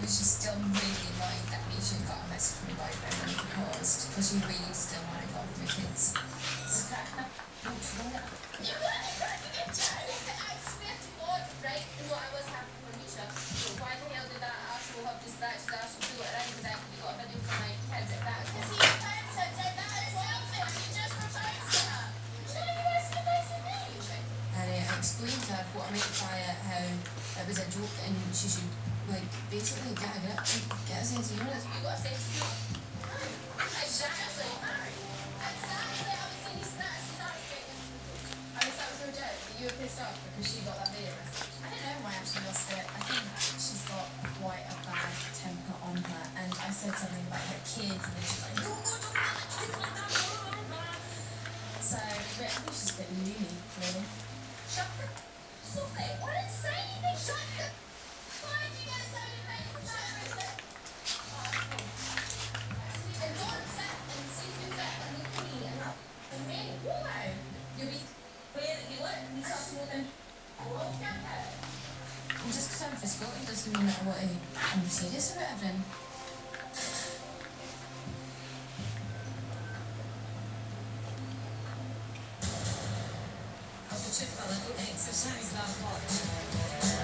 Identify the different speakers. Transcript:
Speaker 1: was just still really annoyed that Misha got a message from my boyfriend when he proposed, because she really still wanted to go with my kids. I explained to her what I meant by it, how it was a joke and she should, like, basically get a grip and get a sense of humour. You got a sense of humour? Exactly. Exactly. I was saying he's not. I was so jealous that you were pissed off because she got that video message. I don't know why she lost it. I think she's got quite a bad temper on her, and I said something about her kids and then she's like, no, don't talk about the kids like that. So, I think she's a bit loony, really. Shut the Sophie, I didn't say anything. Shut the. Why did you get so your face? And don't sit and see who's that and look at me and not and me. Why? You'll be clear that you look and you start smoking. Just because I'm physical doesn't mean that I'm serious about everything. Exercise that much.